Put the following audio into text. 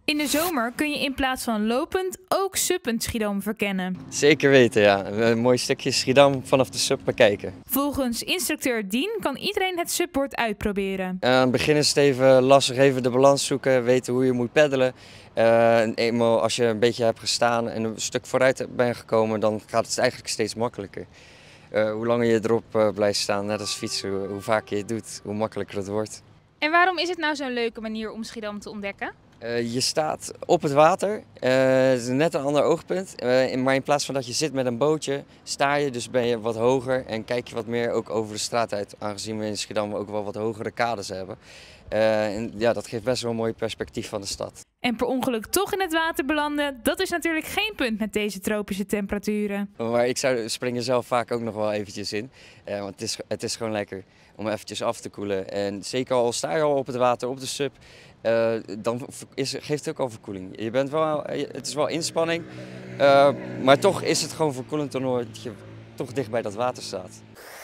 In de zomer kun je in plaats van lopend ook suppend Schiedam verkennen. Zeker weten, ja. Een mooi stukje Schiedam vanaf de sub bekijken. Volgens instructeur Dien kan iedereen het subbord uitproberen. Aan het begin is het even lastig, even de balans zoeken, weten hoe je moet peddelen. Eenmaal als je een beetje hebt gestaan en een stuk vooruit bent gekomen, dan gaat het eigenlijk steeds makkelijker. Hoe langer je erop blijft staan, net als fietsen, hoe vaker je het dout, hoe makkelijker het wordt. En waarom is het nou zo'n leuke manier om Schiedam te ontdekken? Je staat op het water, het is net een ander oogpunt, maar in plaats van dat je zit met een bootje, sta je, dus ben je wat hoger en kijk je wat meer ook over de straat uit, aangezien we in Schiedam ook wel wat hogere kades hebben. En ja, dat geeft best wel een mooi perspectief van de stad. En per ongeluk toch in het water belanden, dat is natuurlijk geen punt met deze tropische temperaturen. Maar ik spring er zelf vaak ook nog wel eventjes in, want het is gewoon lekker om eventjes af te koelen. En zeker al sta je al op het water, op de sub, dan geeft het ook al verkoeling. Het is wel inspanning, maar toch is het gewoon verkoelend omdat je toch dicht bij dat water staat.